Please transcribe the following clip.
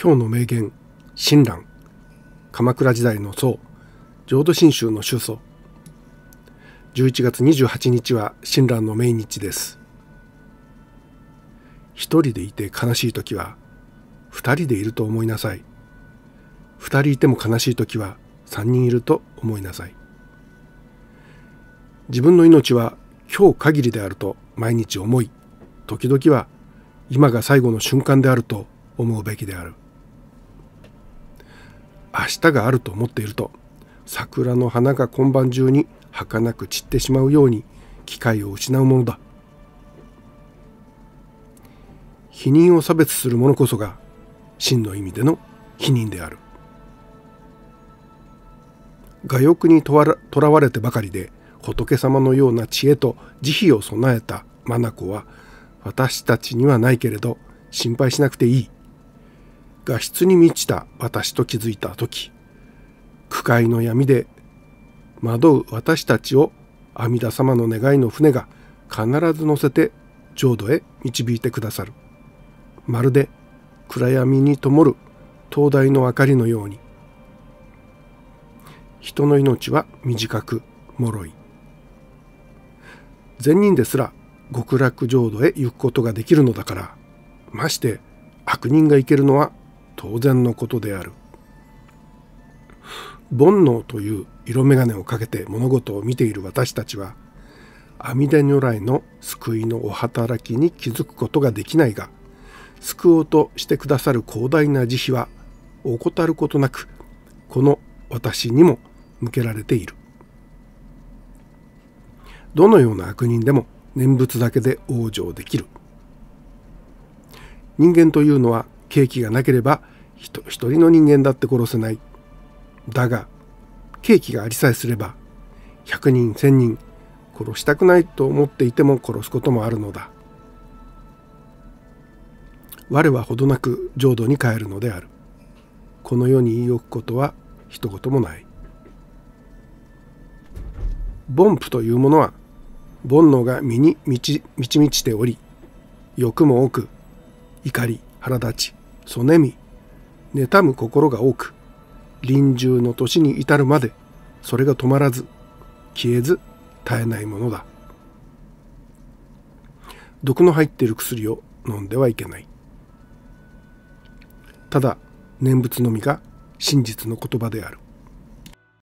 今日の名言、親鸞、鎌倉時代の僧、浄土真宗の宗祖。11月28日は親鸞の命日です。一人でいて悲しいときは、二人でいると思いなさい。二人いても悲しいときは、三人いると思いなさい。自分の命は今日限りであると毎日思い、時々は今が最後の瞬間であると思うべきである。明日があると思っていると、桜の花が今晩中に儚く散ってしまうように機会を失うものだ。否認を差別する者こそが真の意味での否認である。我欲にとらわれてばかりで仏様のような知恵と慈悲を備えた眼は私たちにはないけれど心配しなくていい。画質に満ちた私と気づいたとき、苦海の闇で惑う私たちを阿弥陀様の願いの船が必ず乗せて浄土へ導いてくださる。まるで暗闇に灯る灯台の明かりのように。人の命は短く脆い。善人ですら極楽浄土へ行くことができるのだから、まして悪人が行けるのは当然のことである。煩悩という色眼鏡をかけて物事を見ている私たちは、阿弥陀如来の救いのお働きに気づくことができないが、救おうとしてくださる広大な慈悲は怠ることなくこの私にも向けられている。どのような悪人でも念仏だけで往生できる。人間というのは刑期がなければ一人の人間だって殺せない。だが刑期がありさえすれば100人1000人殺したくないと思っていても殺すこともあるのだ。我はほどなく浄土に帰るのである。この世に言い置くことは一言もない。凡夫というものは煩悩が身に満ち満ちており、欲も多く、怒り、腹立ち、そねみ、妬む心が多く、臨終の年に至るまでそれが止まらず、消えず絶えないものだ。毒の入っている薬を飲んではいけない。ただ念仏のみが真実の言葉である。